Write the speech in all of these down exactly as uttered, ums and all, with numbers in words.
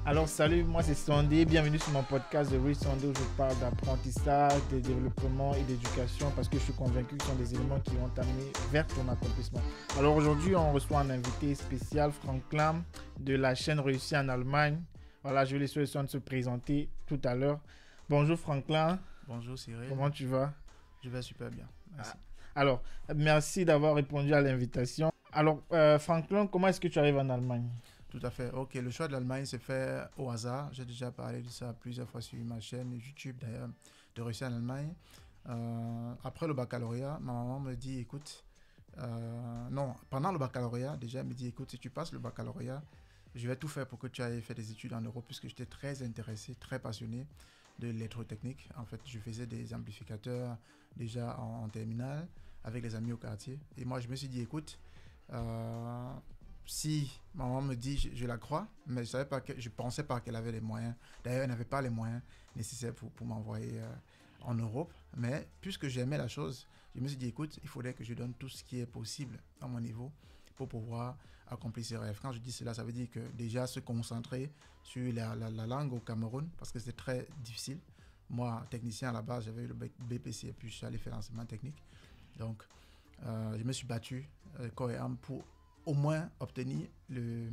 Alors salut, moi c'est Sondé, bienvenue sur mon podcast de Real Sondé où je parle d'apprentissage, de développement et d'éducation parce que je suis convaincu que ce sont des éléments qui vont t'amener vers ton accomplissement. Alors aujourd'hui on reçoit un invité spécial, Franklin de la chaîne Réussi en Allemagne. Voilà, je vais laisser le soin de se présenter tout à l'heure. Bonjour Franklin. Bonjour Cyril. Comment tu vas? Je vais super bien, merci. Alors, merci d'avoir répondu à l'invitation. Alors euh, Franklin, comment est-ce que tu arrives en Allemagne? Tout à fait. Ok, le choix de l'Allemagne s'est fait au hasard. J'ai déjà parlé de ça plusieurs fois sur ma chaîne YouTube d'ailleurs, de Réussir en Allemagne. Euh, après le baccalauréat, ma maman me dit, écoute, euh, non, pendant le baccalauréat, déjà, elle me dit, écoute, si tu passes le baccalauréat, je vais tout faire pour que tu ailles faire des études en Europe, puisque j'étais très intéressé, très passionné de l'électrotechnique. En fait, je faisais des amplificateurs déjà en, en terminale avec les amis au quartier. Et moi, je me suis dit, écoute, euh, si maman me dit, je, je la crois, mais je savais pas que, je pensais pas qu'elle avait les moyens. D'ailleurs, elle n'avait pas les moyens nécessaires pour, pour m'envoyer euh, en Europe. Mais puisque j'aimais la chose, je me suis dit, écoute, il faudrait que je donne tout ce qui est possible à mon niveau pour pouvoir accomplir ses rêves. Quand je dis cela, ça veut dire que déjà se concentrer sur la, la, la langue au Cameroun, parce que c'était très difficile. Moi, technicien à la base, j'avais eu le B P C et puis je suis allé faire l'enseignement technique. Donc, euh, je me suis battu euh, corps et âme pour au moins obtenir le,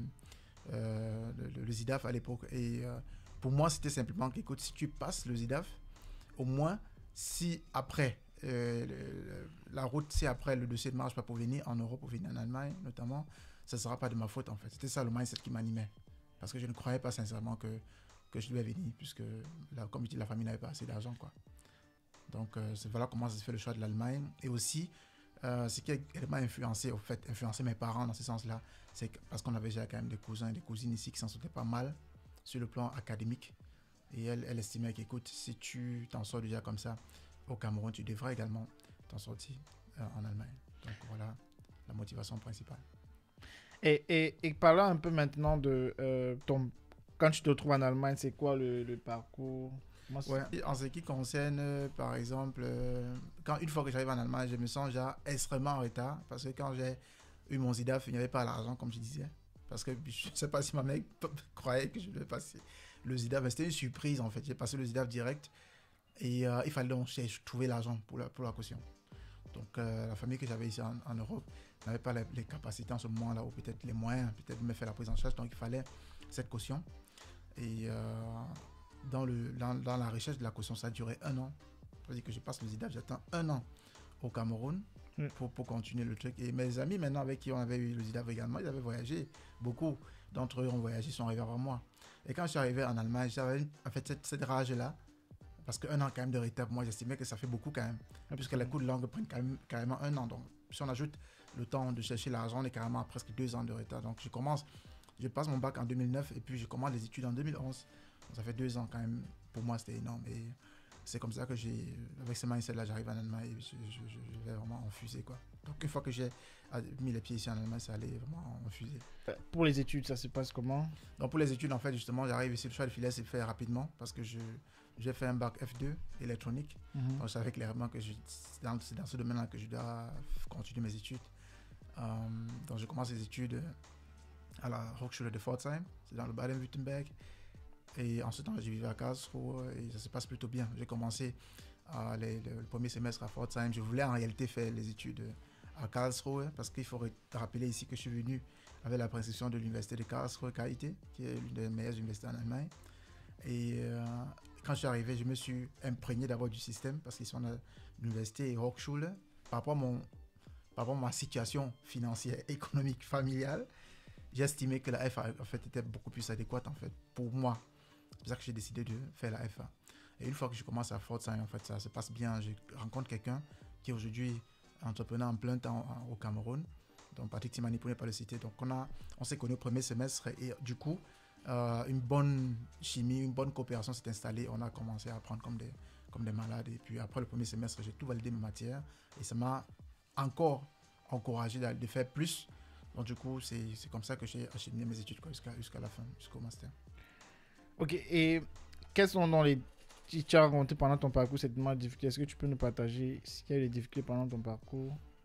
euh, le, le ZIDAF à l'époque. Et euh, pour moi, c'était simplement qu'écoute, si tu passes le ZIDAF, au moins, si après, euh, le, la route, si après le dossier ne marche pas pour venir en Europe, pour venir en Allemagne notamment, ça ne sera pas de ma faute en fait. C'était ça le mindset qui m'animait. Parce que je ne croyais pas sincèrement que, que je devais venir, puisque la, comme je dis, la famille n'avait pas assez d'argent, quoi. Donc, euh, c'est voilà comment j'ai fait le choix de l'Allemagne. Et aussi, Euh, ce qui m'a influencé, au fait, influencé mes parents dans ce sens-là, c'est parce qu'on avait déjà quand même des cousins et des cousines ici qui s'en sortaient pas mal sur le plan académique. Et elle, elle estimait qu'écoute, si tu t'en sors déjà comme ça au Cameroun, tu devrais également t'en sortir euh, en Allemagne. Donc voilà la motivation principale. Et, et, et parlons un peu maintenant de euh, ton... Quand tu te retrouves en Allemagne, c'est quoi le, le parcours? Moi, Ouais. En ce qui concerne, euh, par exemple, euh, quand une fois que j'arrive en Allemagne, je me sens déjà extrêmement en retard parce que quand j'ai eu mon ZIDAF, il n'y avait pas l'argent, comme je disais. Parce que je ne sais pas si ma mère croyait que je devais passer le ZIDAF, mais c'était une surprise en fait. J'ai passé le ZIDAF direct et euh, il fallait donc trouver l'argent pour la, pour la caution. Donc euh, la famille que j'avais ici en, en Europe n'avait pas les, les capacités en ce moment-là, ou peut-être les moyens, peut-être de me faire la prise en charge, donc il fallait cette caution. Et euh, dans, le, dans, dans la recherche de la caution, ça a duré un an. C'est-à-dire que je passe le ZIDAF, j'attends un an au Cameroun mm. pour, pour continuer le truc. Et mes amis maintenant avec qui on avait eu le ZIDAF également, ils avaient voyagé. Beaucoup d'entre eux ont voyagé, sont arrivés avant moi. Et quand je suis arrivé en Allemagne, j'avais en fait cette, cette rage-là. Parce qu'un an quand même de retard, moi j'estimais que ça fait beaucoup quand même. Mm. Puisque les cours de langue prennent quand même, carrément un an. Donc si on ajoute le temps de chercher l'argent, on est carrément à presque deux ans de retard. Donc je commence, je passe mon bac en deux mille neuf et puis je commence les études en deux mille onze. Donc, ça fait deux ans quand même. Pour moi, c'était énorme. Et c'est comme ça que j'ai, avec ce mindset-là, j'arrive en Allemagne et je, je, je, je vais vraiment en fusée, quoi. Donc, une fois que j'ai mis les pieds ici en Allemagne, ça allait vraiment en fusée. Pour les études, ça se passe comment? Donc, pour les études, en fait, justement, j'arrive ici, le choix de filière s'est fait rapidement parce que je, j'ai fait un bac F deux électronique. Mm-hmm. Donc, je savais clairement que je, c'est dans, dans ce domaine-là que je dois continuer mes études. Euh, donc, je commence les études à la Hochschule de Pforzheim, c'est dans le Baden-Württemberg. Et ensuite, je vivais à Karlsruhe et ça se passe plutôt bien. J'ai commencé euh, les, le, le premier semestre à Pforzheim. Je voulais en réalité faire les études à Karlsruhe parce qu'il faut rappeler ici que je suis venu avec la présélection de l'université de Karlsruhe, K I T, qui est l'une des meilleures universités en Allemagne. Et euh, quand je suis arrivé, je me suis imprégné d'abord du système parce qu'ils sont à l'université Hochschule. Par rapport à, mon, par rapport à ma situation financière, économique, familiale, j'ai estimé que la F A en fait, était beaucoup plus adéquate en fait, pour moi. C'est pour ça que j'ai décidé de faire la F A. Et une fois que je commence à Pforzheim, en fait, ça se passe bien. Je rencontre quelqu'un qui est aujourd'hui entrepreneur en plein temps au Cameroun. Donc, Patrick Timani, pour ne pas le citer. Donc, on, a, on s'est connus au premier semestre et du coup, euh, une bonne chimie, une bonne coopération s'est installée. On a commencé à apprendre comme des, comme des malades. Et puis, après le premier semestre, j'ai tout validé mes matières. Et ça m'a encore encouragé de, de faire plus. Donc, du coup, c'est, c'est comme ça que j'ai acheminé mes études quoi, jusqu'à, jusqu'à la fin, jusqu'au master. Ok, et quels sont dans les... Tu as rencontré pendant ton parcours cette difficulté? Est-ce que tu peux nous partager ce qu'il y a eu des difficultés pendant ton parcours?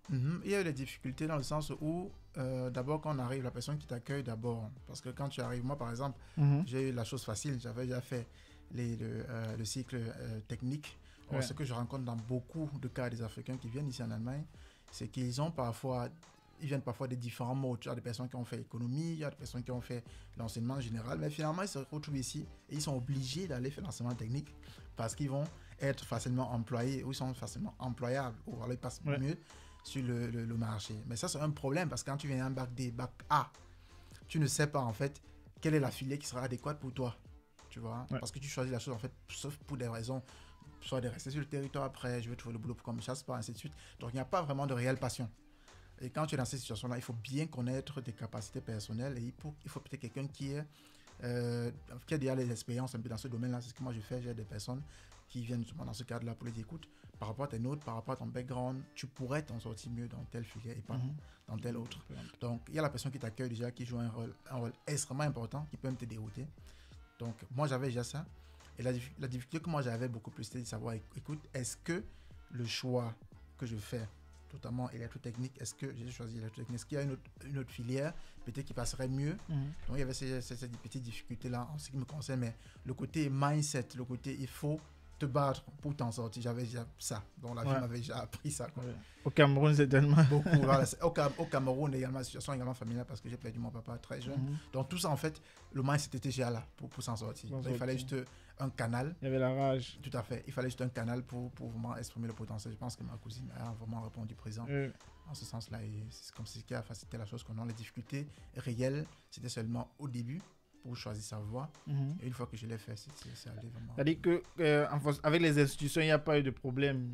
Mm-hmm. Il y a eu des difficultés dans le sens où, euh, d'abord, quand on arrive, la personne qui t'accueille d'abord, parce que quand tu arrives, moi par exemple, mm-hmm. j'ai eu la chose facile, j'avais déjà fait les, le, euh, le cycle euh, technique. Or, ouais. Ce que je rencontre dans beaucoup de cas des Africains qui viennent ici en Allemagne, c'est qu'ils ont parfois, ils viennent parfois de différents modes. Il y a des personnes qui ont fait économie, il y a des personnes qui ont fait l'enseignement général, mais finalement, ils se retrouvent ici et ils sont obligés d'aller faire l'enseignement technique parce qu'ils vont être facilement employés ou ils sont facilement employables ou alors ils passent ouais. mieux sur le, le, le marché. Mais ça, c'est un problème parce que quand tu viens un bac D, bac A, tu ne sais pas en fait quelle est la filière qui sera adéquate pour toi. Tu vois, ouais. Parce que tu choisis la chose en fait, sauf pour des raisons, soit de rester sur le territoire après, je veux trouver le boulot comme chasse, pas ainsi de suite. Donc, il n'y a pas vraiment de réelle passion. Et quand tu es dans cette situation-là, il faut bien connaître tes capacités personnelles et il faut, il faut peut-être quelqu'un qui, est, euh, qui a déjà les expériences un peu dans ce domaine-là. C'est ce que moi je fais. J'ai des personnes qui viennent dans ce cadre-là pour les dire, écoute, par rapport à tes notes, par rapport à ton background, tu pourrais t'en sortir mieux dans telle filière et pas mm-hmm. dans telle autre. Mm-hmm. Donc, il y a la personne qui t'accueille déjà, qui joue un rôle, un rôle extrêmement important, qui peut même te dérouter. Donc, moi, j'avais déjà ça. Et la, la difficulté que moi, j'avais beaucoup plus, c'était de savoir, écoute, est-ce que le choix que je fais, notamment électrotechnique, est-ce que j'ai choisi électrotechnique, est-ce qu'il y a une autre, une autre filière, peut-être qui passerait mieux. Mm-hmm. Donc, il y avait ces, ces, ces petites difficultés-là en ce qui me concerne, mais le côté mindset, le côté, il faut te battre pour t'en sortir. J'avais déjà ça. Donc, la vie ouais. m'avait déjà appris ça. Quoi. Ouais. Au Cameroun, c'est tellement... Beaucoup. Voilà. Au, Cam- au Cameroun, également, la situation également familiale parce que j'ai perdu mon papa très jeune. Mm-hmm. Donc, tout ça, en fait, le mindset était déjà là pour, pour s'en sortir. Donc, il fallait juste un canal. Il y avait la rage. Tout à fait. Il fallait juste un canal pour, pour vraiment exprimer le potentiel. Je pense que ma cousine a vraiment répondu présent mm. en ce sens-là. Et c'est comme ce qui a facilité la chose qu'on a. Les difficultés réelles, c'était seulement au début. Pour choisir sa voie. Mm-hmm. Et une fois que je l'ai fait, c'est, c'est, c'est allé vraiment. C'est-à-dire qu'avec euh, les institutions, il n'y a pas eu de problème.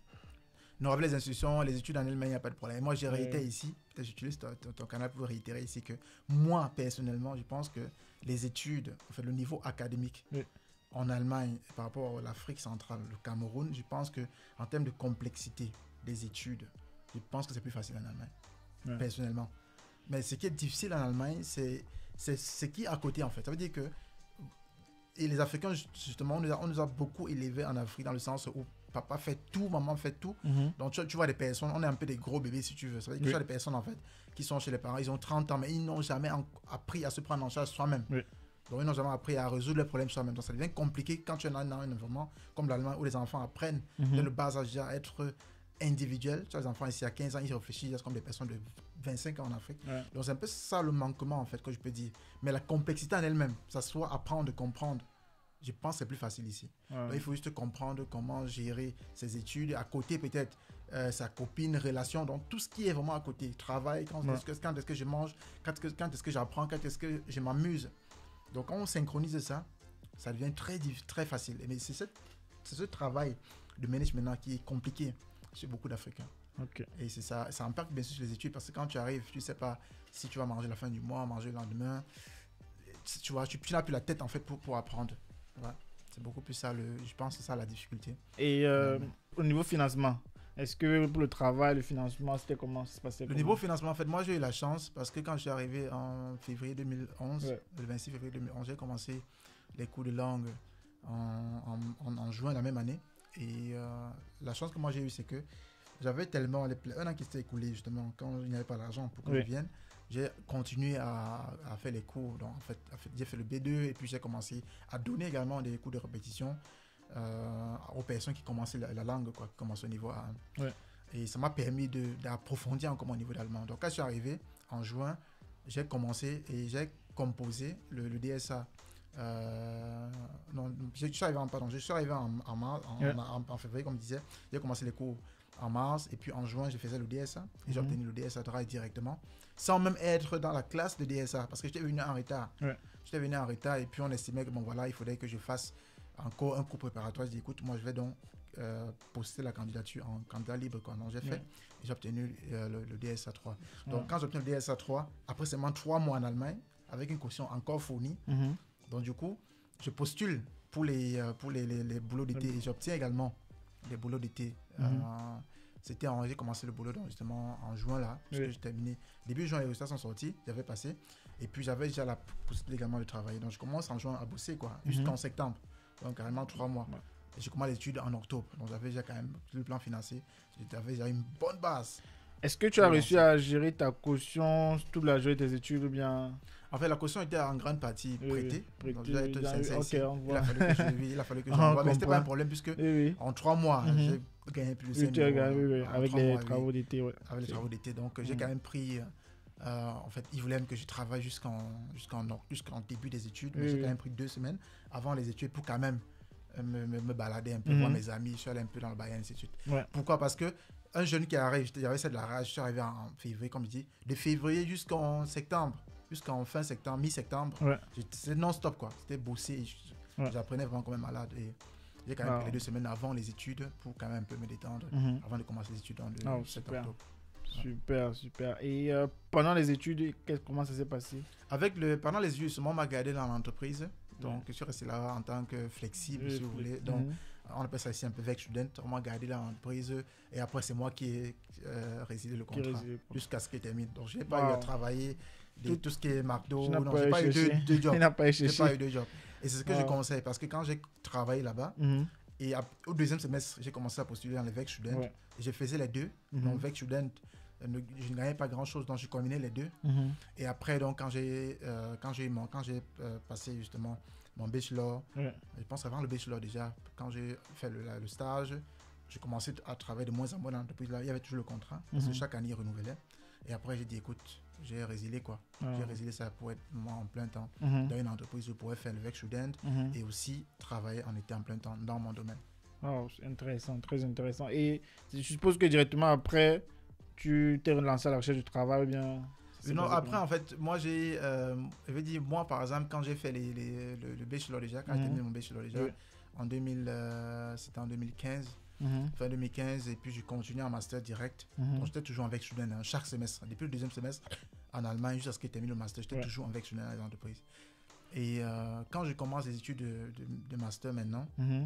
Non, avec les institutions, les études en elles-mêmes, il n'y a pas de problème. Moi, j'ai réitéré ouais. ici, peut-être j'utilise ton, ton, ton canal pour réitérer ici que moi, personnellement, je pense que les études, en fait, le niveau académique oui. en Allemagne par rapport à l'Afrique centrale, le Cameroun, je pense qu'en termes de complexité des études, je pense que c'est plus facile en Allemagne, ouais. personnellement. Mais ce qui est difficile en Allemagne, c'est C'est ce qui est à côté, en fait. Ça veut dire que et les Africains, justement, on nous, a, on nous a beaucoup élevés en Afrique dans le sens où papa fait tout, maman fait tout. Mm-hmm. Donc, tu, tu vois des personnes, on est un peu des gros bébés, si tu veux. Ça veut dire que oui. tu vois des personnes, en fait, qui sont chez les parents, ils ont trente ans, mais ils n'ont jamais en, appris à se prendre en charge soi-même. Oui. Donc, ils n'ont jamais appris à résoudre les problèmes soi-même. Donc, ça devient compliqué quand tu es dans un environnement comme l'Allemagne où les enfants apprennent mm-hmm. dès le bas âge à être individuels. Tu vois, les enfants ici à quinze ans, ils réfléchissent comme des personnes de vingt-cinq ans en Afrique. Ouais. Donc, c'est un peu ça le manquement, en fait, que je peux dire. Mais la complexité en elle-même, ça soit apprendre, comprendre, je pense que c'est plus facile ici. Ouais. Donc, il faut juste comprendre comment gérer ses études. À côté, peut-être, euh, sa copine, relation. Donc, tout ce qui est vraiment à côté. Travail, quand, ouais. est-ce, que, quand est-ce que je mange, quand est-ce que, quand est-ce que j'apprends, quand est-ce que je m'amuse. Donc, quand on synchronise ça, ça devient très, très facile. Mais c'est, cette, c'est ce travail de management qui est compliqué chez beaucoup d'Africains. Okay. Et c'est ça, ça impacte bien sûr sur les études parce que quand tu arrives, tu ne sais pas si tu vas manger la fin du mois, manger le lendemain. Tu vois, tu, tu n'as plus la tête en fait pour, pour apprendre. Ouais. C'est beaucoup plus ça, le, je pense que c'est ça la difficulté. Et euh, ouais. au niveau financement, est-ce que pour le travail, le financement, c'était comment ça se passait? Le niveau financement, en fait, moi j'ai eu la chance parce que quand je suis arrivé en février deux mille onze, ouais. le vingt-six février deux mille onze, j'ai commencé les cours de langue en, en, en, en juin la même année. Et euh, la chance que moi j'ai eue, c'est que j'avais tellement les pla- un an qui s'était écoulé justement quand il n'y avait pas d'argent pour que oui. je vienne, j'ai continué à, à faire les cours. Donc en fait, j'ai fait le B deux et puis j'ai commencé à donner également des cours de répétition euh, aux personnes qui commençaient la, la langue, quoi, qui commençaient au niveau A un. Oui. Et ça m'a permis de, d'approfondir encore mon niveau d'allemand. Donc quand je suis arrivé en juin, j'ai commencé et j'ai composé le, le D S A. Euh, non, je suis arrivé en, pardon, je suis arrivé en, en, en, yeah. en, en, en février, comme je disais. J'ai commencé les cours en mars et puis en juin, je faisais le D S A. Et mm-hmm. j'ai obtenu le D S A travail directement, sans même être dans la classe de D S A, parce que j'étais venu en retard. Yeah. J'étais venu en retard et puis on estimait que bon, voilà, il faudrait que je fasse encore un cours préparatoire. Je dis, écoute, moi je vais donc euh, poster la candidature en candidat libre. Quoi. Donc j'ai yeah. fait et j'ai obtenu euh, le, le D S A trois. Donc yeah. quand j'ai obtenu le D S A trois, après seulement trois mois en Allemagne, avec une caution encore fournie. Mm-hmm. Donc, du coup, je postule pour les, euh, pour les, les, les boulots d'été et j'obtiens également les boulots d'été. Mm-hmm. Euh, c'était en, j'ai commencé le boulot donc, justement en juin, là, parce oui. que j'ai terminé. Début juin, les résultats sont sortis, j'avais passé. Et puis, j'avais déjà la possibilité également de travailler. Donc, je commence en juin à bosser, quoi, mm-hmm. jusqu'en septembre. Donc, carrément trois mois. Ouais. Et je commence l'étude en octobre. Donc, j'avais déjà quand même le plan financier. J'avais déjà une bonne base. Est-ce que tu as réussi à gérer ta caution toute la journée de tes études ou bien... En fait, la caution était en grande partie prêtée. Oui, donc, prêtée être dans- sincère ok, ici. on Il voit. a fallu que je, oui, il a fallu que On j'envoie. Mais ce n'était comprend. pas un problème puisque Oui, oui. en trois mois, Mhm. j'ai gagné plus de Oui, cinq tu mille as euros. gagné, oui, oui, En avec trois les mois, oui. travaux d'été. Ouais. Avec les C'est- travaux d'été. Donc, j'ai Mhm. quand même pris. euh, en fait, ils voulaient même que je travaille jusqu'en jusqu'en jusqu'en début des études. Mais Oui, j'ai oui. quand même pris deux semaines avant les études pour quand même euh, me, me, me balader un peu, Mhm. voir mes amis. Je suis allé un peu dans le Bayern, et ainsi de suite. Ouais. Pourquoi? Parce que un jeune qui arrive, j'avais ça de la rage. Je suis arrivé en février, comme je dis, de février jusqu'en septembre, jusqu'en fin septembre, mi-septembre. Ouais. C'était non-stop, quoi. C'était bosser. Je- Ouais. J'apprenais vraiment comme un malade. Et j'ai quand même Wow. pris les deux semaines avant les études pour quand même un peu me détendre Mhm. avant de commencer les études en le Oh, sept super. octobre. Super, super. Et euh, pendant les études, qu'est- comment ça s'est passé? Avec le, pendant les études, on m'a gardé dans l'entreprise. Donc, je suis resté là en tant que flexible, Oui, si vous oui. voulez. Donc, Mhm. on appelle ça ici un peu vex student. On m'a gardé dans l'entreprise. Et après, c'est moi qui ai euh, résilié le Qui contrat réside. jusqu'à ce qu'il termine. Donc, je n'ai pas Wow. eu à travailler de Tout- tout ce qui est McDo. Tu n'as Non, pas j'ai pas eu cherché. deux, deux jobs. Tu n'as pas J'ai cherché. pas eu deux jobs. Et c'est ce que je Wow. conseille parce que quand j'ai travaillé là-bas, Mhm. et à- au deuxième semestre, j'ai commencé à postuler dans les vex student. Ouais. Et je faisais les deux. Mhm. Donc, vex student, euh, ne- je ne gagnais pas grand-chose. Donc, je combinais les deux. Mhm. Et après, donc, quand j'ai euh, quand j'ai eu mon- quand j'ai euh, passé justement mon bachelor, Ouais. je pense avant le bachelor déjà, quand j'ai fait le, la- le stage, j'ai commencé à travailler de moins en moins dans l'entreprise. Là, il y avait toujours le contrat, parce que Mhm. chaque année, il renouvelait. Et après, j'ai dit, écoute, j'ai résilié quoi. Ah. J'ai résilié ça pour être moi en plein temps. Mhm. Dans une entreprise, je pourrais faire le vex student Mhm. et aussi travailler en été en plein temps dans mon domaine. Oh, c'est intéressant, très intéressant. Et je suppose que directement après, tu t'es relancé à la recherche du travail ou bien... c'est Non, passé après, comment? en fait, moi, j'ai. Euh, je veux dire, moi, par exemple, quand j'ai fait les, les- le, le bachelor déjà, quand Mhm. j'ai terminé mon bachelor déjà, Oui. en deux mille, euh, c'était en deux mille quinze, Mhm. fin deux mille quinze, et puis j'ai continué en master direct. Mhm. Donc, j'étais toujours avec student hein, chaque semestre. Depuis le deuxième semestre, en Allemagne, jusqu'à ce que j'ai terminé le master, j'étais Ouais. toujours avec student dans les entreprises. Et euh, quand je commence les études de, de- de master maintenant, Mhm.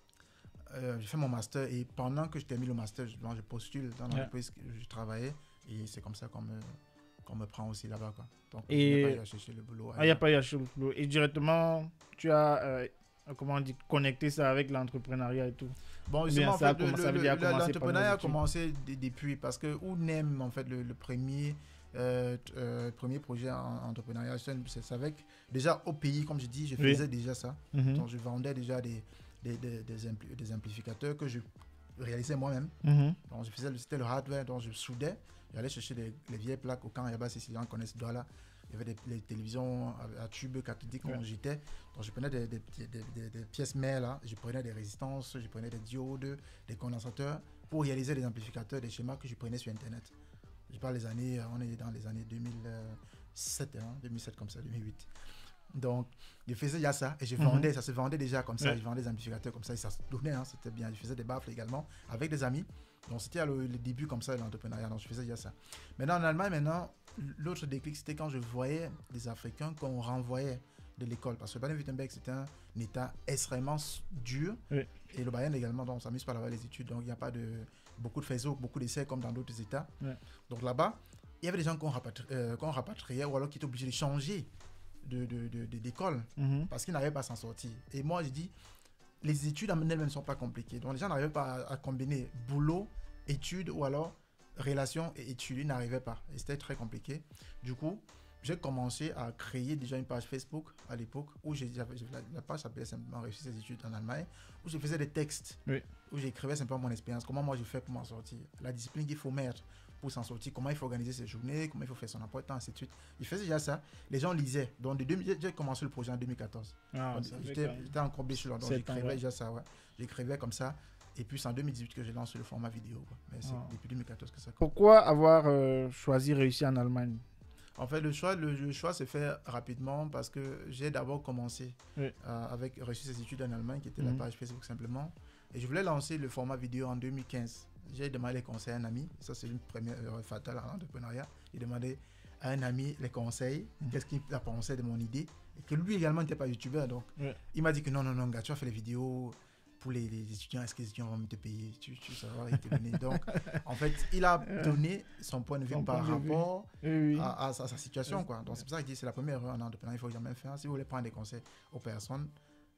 euh, j'ai fait mon master et pendant que je termine le master, je, je postule dans Ouais. l'entreprise que je travaillais et c'est comme ça qu'on me, qu'on me prend aussi là-bas, quoi. Donc, Et- je n'ai pas eu à chercher le boulot. Ah, il n'y a pas eu à chercher le boulot. Et directement, tu as, euh, comment on dit, connecté ça avec l'entrepreneuriat et tout. Bon, Bien, justement, en ça a fait, le- commencé- ça le- veut dire le- commencer pendant l'entrepreneuriat les a études. commencé d- depuis parce que Ounem, en fait, le, le premier, euh, t- euh, premier projet en entrepreneuriat, c'est c'est avec, déjà au pays, comme je dis, je Oui. faisais déjà ça. Mhm. Donc, je vendais déjà des, des, des, des, ampli- des amplificateurs que je réalisais moi-même. Mhm. Donc, je faisais, le- c'était le hardware, donc je soudais. J'allais chercher les, les vieilles plaques au camp Yaba, si les gens connaissent Douala. Il y avait des les télévisions à, à tube cathodique qu'on Ouais. jetait. Donc, je prenais des, des, petits- des, des- des pièces mères, là. Je prenais des résistances, je prenais des diodes, des condensateurs pour réaliser des amplificateurs, des schémas que je prenais sur Internet. Je parle des années, euh, on est dans les années deux mille sept, hein, deux mille sept comme ça, deux mille huit. Donc, je faisais déjà ça et je Mhm. vendais, ça se vendait déjà comme ça. Ouais. Je vendais des amplificateurs comme ça et ça se donnait, hein, c'était bien. Je faisais des baffles également avec des amis. Donc, c'était le, le début comme ça de l'entrepreneuriat. Donc, je faisais déjà ça. Maintenant, en Allemagne, maintenant, l'autre déclic, c'était quand je voyais des Africains qu'on renvoyait de l'école. Parce que Baden-Württemberg, c'était un État extrêmement s- dur. Oui. Et le Bayern également, donc on ne s'amuse pas là-bas les études. Donc, il n'y a pas de beaucoup de faisceaux, beaucoup d'essais comme dans d'autres États. Ouais. Donc, là-bas, il y avait des gens qu'on rapatri- euh, qu'on rapatriait ou alors qui étaient obligés de changer de, de, de- de- d'école Mhm. parce qu'ils n'arrivaient pas à s'en sortir. Et moi, j'ai dit, les études en elles-mêmes ne sont pas compliquées. Donc, les gens n'arrivaient pas à, à combiner boulot, études ou alors relation et études. Ils n'arrivaient pas. Et c'était très compliqué. Du coup, j'ai commencé à créer déjà une page Facebook à l'époque où j'ai, j'avais- la, la page s'appelait simplement Réussir ses études en Allemagne, où je faisais des textes, Oui. où j'écrivais simplement mon expérience, comment moi j'ai fait pour m'en sortir, la discipline qu'il faut mettre pour s'en sortir, comment il faut organiser ses journées, comment il faut faire son emploi de temps, ainsi de suite. Je faisais déjà ça. Les gens lisaient. Donc, de deux mille j'ai commencé le projet en deux mille quatorze. Ah, Donc, ça fait j'étais, quand même j'étais encore bachelor, donc sept j'écrivais ans, ouais. déjà ça, ouais. J'écrivais comme ça. Et puis c'est en deux mille dix-huit que j'ai lancé le format vidéo, quoi. Mais c'est Ah. depuis deux mille quatorze que ça commence. Pourquoi avoir euh, choisi réussir en Allemagne? En fait, le choix, le, le choix s'est fait rapidement parce que j'ai d'abord commencé Oui. euh, avec Reçu ses études en Allemagne, qui était Mhm. la page Facebook simplement. Et je voulais lancer le format vidéo en deux mille quinze. J'ai demandé les conseils à un ami. Ça, c'est une première erreur fatale en entrepreneuriat. J'ai demandé à un ami les conseils, Mhm. qu'est-ce qu'il a pensé de mon idée. Et que lui également n'était pas youtubeur. Donc, Oui. il m'a dit que non, non, non, gars, tu as fait les vidéos pour les, les étudiants. Est-ce que les étudiants vont te payer? Tu, tu ça va te donner. Donc, en fait, il a donné son point de vue Son par point de vue. rapport Oui, oui. à, à sa, sa situation, quoi. Donc, c'est pour ça que je dis c'est la première erreur en entrepreneur. Il faut jamais faire. Si vous voulez prendre des conseils aux personnes,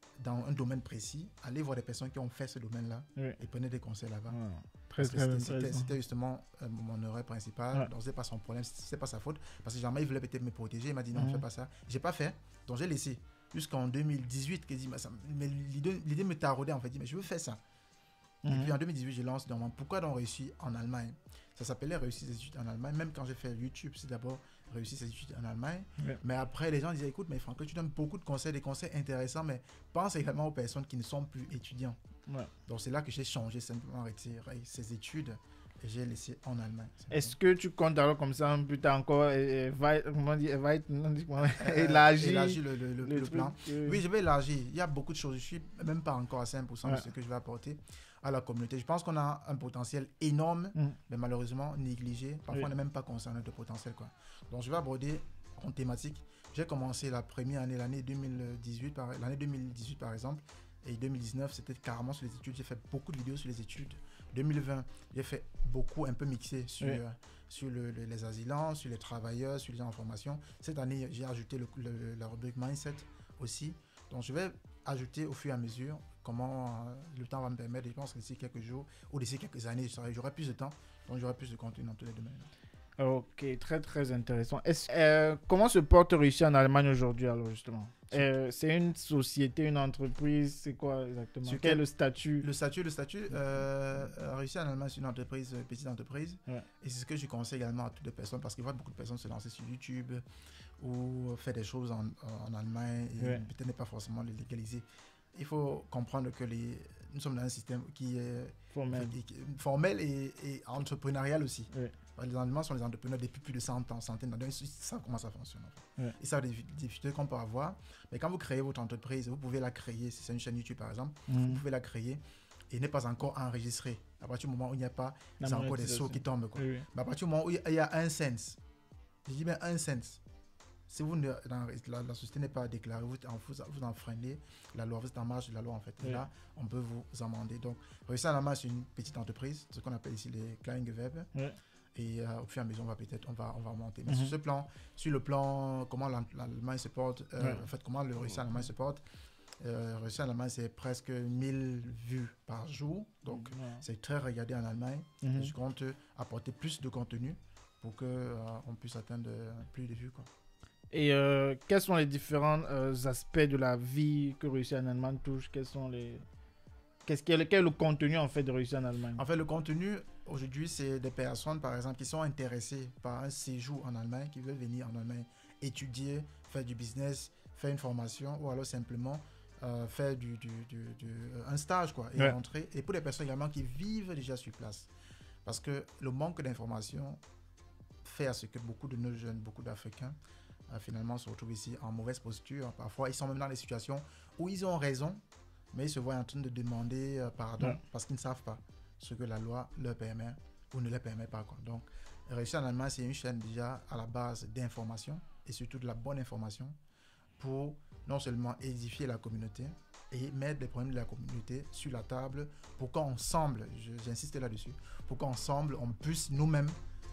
dans un domaine précis, allez voir des personnes qui ont fait ce domaine-là Oui. et prenez des conseils là-bas. Ouais. Très, Parce que très c'était- c'était intéressant. c'était justement euh, mon erreur principale. Ouais. Donc, c'est pas son problème, c'est pas sa faute. Parce que jamais il voulait peut-être me protéger. Il m'a dit non, Mhm. fais pas ça. J'ai pas fait. Donc, j'ai laissé. Jusqu'en deux mille dix-huit, qu'il dit, mais ça- mais l'idée l'idée me taraudait en fait. Il dit, mais je veux faire ça. Et Mhm. puis en deux mille dix-huit, je lance dans mon pourquoi donc réussir en Allemagne. Ça s'appelait réussir ses études en Allemagne. Même quand j'ai fait YouTube, c'est d'abord réussir ses études en Allemagne. Ouais. Mais après, les gens disaient, écoute, mais Franck, tu donnes beaucoup de conseils, des conseils intéressants, mais pense également aux personnes qui ne sont plus étudiants. Ouais. Donc c'est là que j'ai changé, simplement retiré ces études et j'ai laissé en Allemagne. Est-ce que tu comptes alors comme ça un peu tard encore euh, va, comment dire, va être, non, dis- comment- Euh, élargir élargir le, le, le- le le truc, plan. euh, Oui, je vais élargir. Il y a beaucoup de choses. Je suis même pas encore à cinq pour cent Ouais. de ce que je vais apporter à la communauté. Je pense qu'on a un potentiel énorme, Mm. mais malheureusement négligé. Parfois, Oui. on n'est même pas concerné de potentiel, quoi. Donc, je vais aborder en thématique. J'ai commencé la première année, l'année deux mille dix-huit, par, l'année deux mille dix-huit par exemple, et deux mille dix-neuf, c'était carrément sur les études. J'ai fait beaucoup de vidéos sur les études. deux mille vingt, j'ai fait beaucoup, un peu mixé sur, Oui. euh, sur le- le- les asylants, sur les travailleurs, sur les gens en formation. Cette année, j'ai ajouté le, le- la rubrique Mindset aussi. Donc, je vais ajouter au fur et à mesure comment euh, le temps va me permettre. Je pense que d'ici quelques jours ou d'ici quelques années, je serai- j'aurai plus de temps. Donc, j'aurai plus de contenu dans tous les domaines. Ok, très très intéressant. Est-ce- euh, comment se porte Réussir en Allemagne aujourd'hui alors justement? Euh, c'est une société, une entreprise, c'est quoi exactement? Sur Quel est quel- le statut? Le statut, le statut, euh, euh, réussir en Allemagne, c'est une entreprise, euh, petite entreprise. Ouais. Et c'est ce que je conseille également à toutes les personnes parce qu'il y a beaucoup de personnes se lancer sur YouTube ou faire des choses en, en Allemagne et Ouais. peut-être n'est pas forcément les légaliser. Il faut comprendre que les, nous sommes dans un système qui est Formel. et- et- formel et, et entrepreneurial aussi. Ouais. Les Allemands sont les entrepreneurs depuis plus de cent ans, centaines d'années. Ils savent comment ça fonctionne. En fait. Ouais. Ils savent les difficultés qu'on peut avoir. Mais quand vous créez votre entreprise, vous pouvez la créer. Si c'est une chaîne YouTube par exemple, vous Mhm. pouvez la créer et n'est pas encore enregistrée. À partir du moment où il n'y a pas, La c'est encore des monétisation. sauts qui tombent. Quoi. Oui, oui. Mais à partir du moment où il y a un cent, je dis bien un cent, si vous ne, dans- la, la société n'est pas déclarée, vous, vous, vous enfreignez la loi, vous êtes en marge de la loi en fait. Et Oui. là, on peut vous amender. Donc, Réussir en Allemagne, c'est une petite entreprise, ce qu'on appelle ici les Kleingewerbe. Ouais. Et euh, au fur et à mesure, on va peut-être, on va, on va monter. Mais Mhm. sur ce plan, sur le plan, comment l'Al- l'Allemagne se porte, euh, Ouais. en fait, comment le Réussir en Allemagne se porte, euh, Réussir en Allemagne, c'est presque mille vues par jour. Donc, Ouais. c'est très regardé en Allemagne. Mhm. Je compte apporter plus de contenu pour qu'on on puisse atteindre euh, plus de vues. Quoi. Et euh, quels sont les différents euh, aspects de la vie que Réussir en Allemagne touche? Quels sont les... Qu'est-ce quel, est- quel est le contenu en fait de Réussir en Allemagne? En fait, le contenu, aujourd'hui, c'est des personnes, par exemple, qui sont intéressées par un séjour en Allemagne, qui veulent venir en Allemagne étudier, faire du business, faire une formation ou alors simplement euh, faire du, du, du, du- un stage quoi, et Ouais. rentrer. Et pour les personnes également qui vivent déjà sur place. Parce que le manque d'information fait à ce que beaucoup de nos jeunes, beaucoup d'Africains, euh, finalement se retrouvent ici en mauvaise posture. Parfois, ils sont même dans des situations où ils ont raison, mais ils se voient en train de demander euh, pardon Ouais. parce qu'ils ne savent pas ce que la loi leur permet ou ne leur permet pas. Quoi. Donc, Réussir en Allemagne, c'est une chaîne déjà à la base d'information et surtout de la bonne information pour non seulement édifier la communauté et mettre les problèmes de la communauté sur la table pour qu'ensemble, je- j'insiste là-dessus, pour qu'ensemble, on puisse nous-mêmes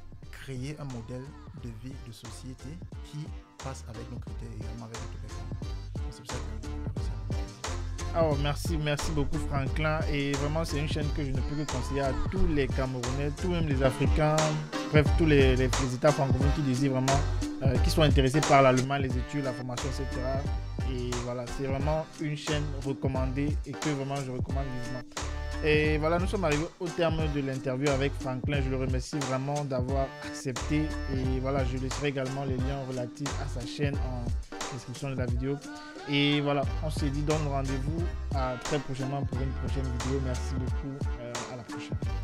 créer un modèle de vie, de société qui passe avec nos critères et également avec notre personne. C'est pour ça que Réussir en Allemagne. Alors, merci, merci beaucoup Franklin. Et vraiment, c'est une chaîne que je ne peux que conseiller à tous les Camerounais, tous même les Africains, bref, tous les, les, les États francophones qui désirent vraiment, euh, qui sont intéressés par l'Allemagne, les études, la formation, et cetera. Et voilà, c'est vraiment une chaîne recommandée et que vraiment je recommande vivement. Et voilà, nous sommes arrivés au terme de l'interview avec Franklin. Je le remercie vraiment d'avoir accepté. Et voilà, je laisserai également les liens relatifs à sa chaîne en description de la vidéo. Et voilà, on s'est dit donne rendez-vous à très prochainement pour une prochaine vidéo. Merci beaucoup. Euh, à la prochaine.